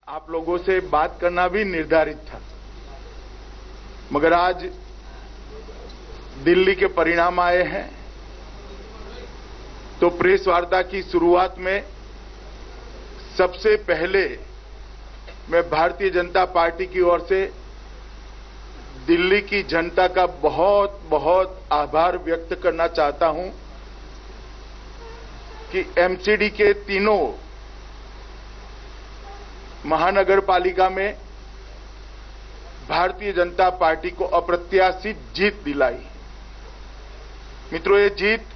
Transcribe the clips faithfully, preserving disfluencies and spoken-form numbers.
आप लोगों से बात करना भी निर्धारित था, मगर आज दिल्ली के परिणाम आए हैं तो प्रेस वार्ता की शुरुआत में सबसे पहले मैं भारतीय जनता पार्टी की ओर से दिल्ली की जनता का बहुत बहुत आभार व्यक्त करना चाहता हूं कि एमसीडी के तीनों महानगर पालिका में भारतीय जनता पार्टी को अप्रत्याशित जीत दिलाई। मित्रों, ये जीत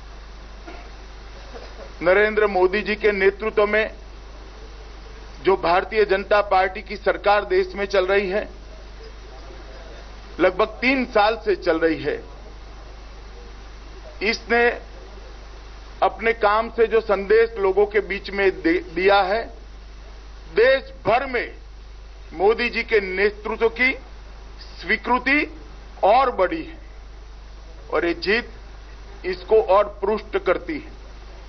नरेंद्र मोदी जी के नेतृत्व में जो भारतीय जनता पार्टी की सरकार देश में चल रही है, लगभग तीन साल से चल रही है, इसने अपने काम से जो संदेश लोगों के बीच में दिया है, देश भर में मोदी जी के नेतृत्व की स्वीकृति और बढ़ी है और ये जीत इसको और पुष्ट करती है।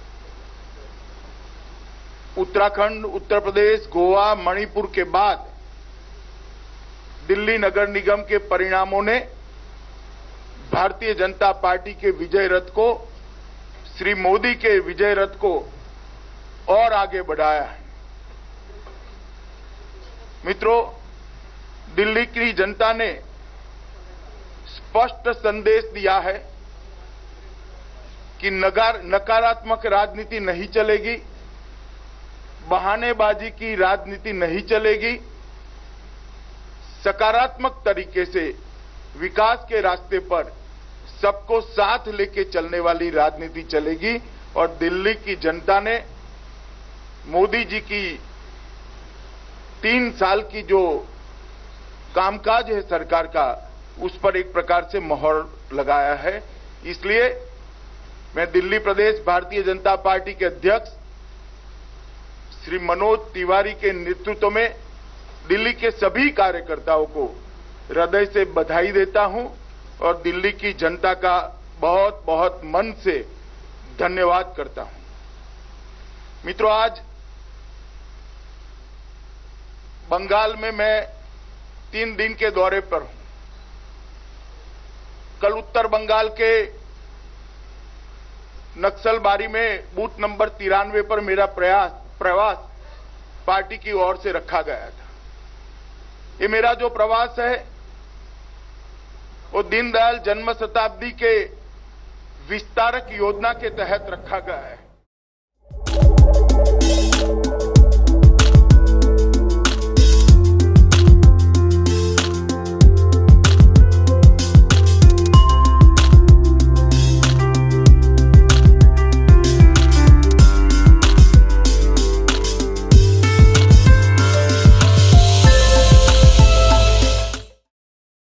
उत्तराखंड, उत्तर प्रदेश, गोवा, मणिपुर के बाद दिल्ली नगर निगम के परिणामों ने भारतीय जनता पार्टी के विजय रथ को, श्री मोदी के विजय रथ को और आगे बढ़ाया है। मित्रों, दिल्ली की जनता ने स्पष्ट संदेश दिया है कि नकारात्मक राजनीति नहीं चलेगी, बहानेबाजी की राजनीति नहीं चलेगी, सकारात्मक तरीके से विकास के रास्ते पर सबको साथ लेके चलने वाली राजनीति चलेगी और दिल्ली की जनता ने मोदी जी की तीन साल की जो कामकाज है सरकार का, उस पर एक प्रकार से मोहर लगाया है। इसलिए मैं दिल्ली प्रदेश भारतीय जनता पार्टी के अध्यक्ष श्री मनोज तिवारी के नेतृत्व में दिल्ली के सभी कार्यकर्ताओं को हृदय से बधाई देता हूं और दिल्ली की जनता का बहुत बहुत मन से धन्यवाद करता हूं। मित्रों, आज बंगाल में मैं तीन दिन के दौरे पर हूं। कल उत्तर बंगाल के नक्सलबारी में बूथ नंबर तिरानवे पर मेरा प्रयास प्रवास पार्टी की ओर से रखा गया था। ये मेरा जो प्रवास है वो दीनदयाल जन्म शताब्दी के विस्तारक योजना के तहत रखा गया है।